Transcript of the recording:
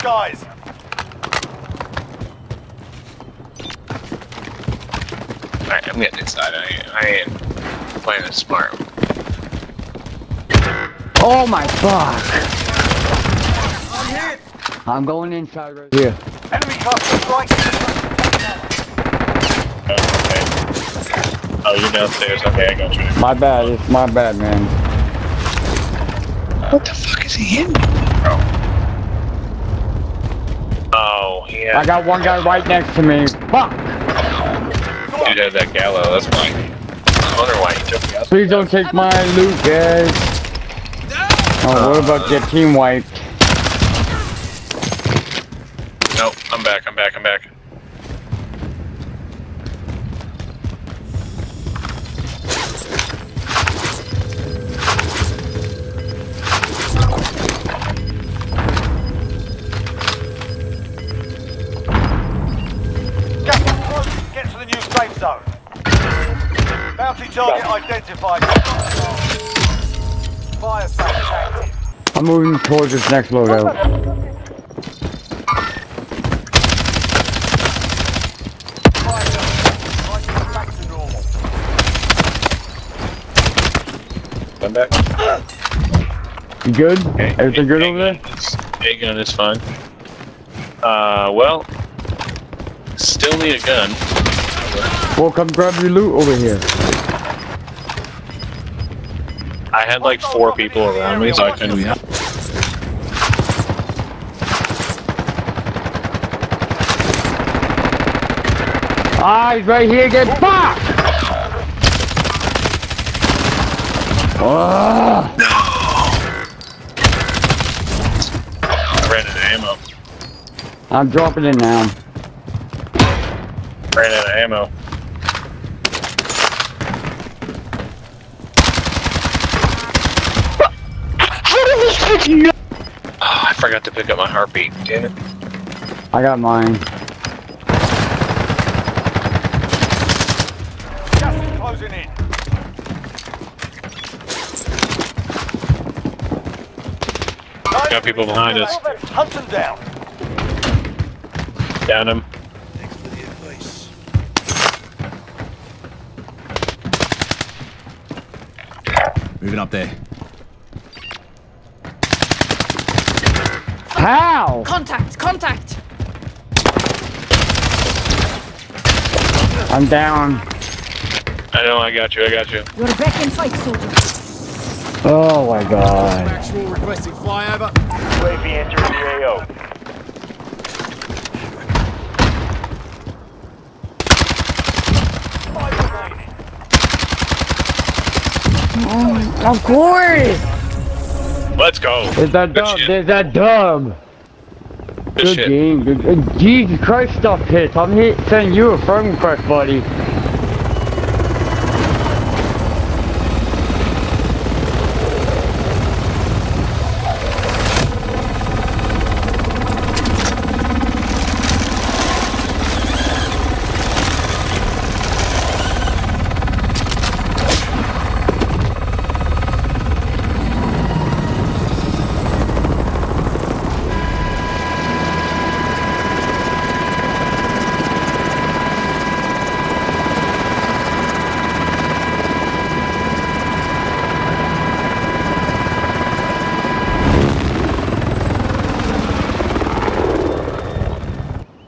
skies. Alright, I'm getting inside. I ain't playing it smart. Oh my fuck! I'm going inside right here. Enemy cluster strike. Okay. Oh, you're downstairs. Okay, I got you. My bad, it's my bad, man. What the fuck is he hitting me with, bro? Oh, yeah. I got one guy right next to me. Fuck! Dude had that gallo, that's why. I wonder why he took me out. Please don't take my loot, guys. Oh, what about get team wiped? Nope, I'm back. Get to the new safe zone. Bounty target identified. Fire station active. I'm moving towards this next loadout. Back to normal. I'm back. You good? Okay. Everything good over there? A-gun is fine. Well, still need a gun. Well, come grab your loot over here. I had like 4 people around me, so I couldn't. Ah, he's right here, get fucked! Oh. I ran out of ammo. I'm dropping it now. Ran out of ammo. Oh, I forgot to pick up my heartbeat. Damn it. I got mine. Gas is closing in. Got people behind us. Hunt them down. Down him. Thanks for the advice. Moving up there. How? Contact! Contact! I'm down. I know, I got you. You're back in fight, soldier. Oh my god. Actual requesting flyover. UAV entering the AO. Of course! Let's go. There's that dub, there's that dub. Good shit. Game, good. Jesus Christ, stuff hits. I'm sending you a friend request, buddy.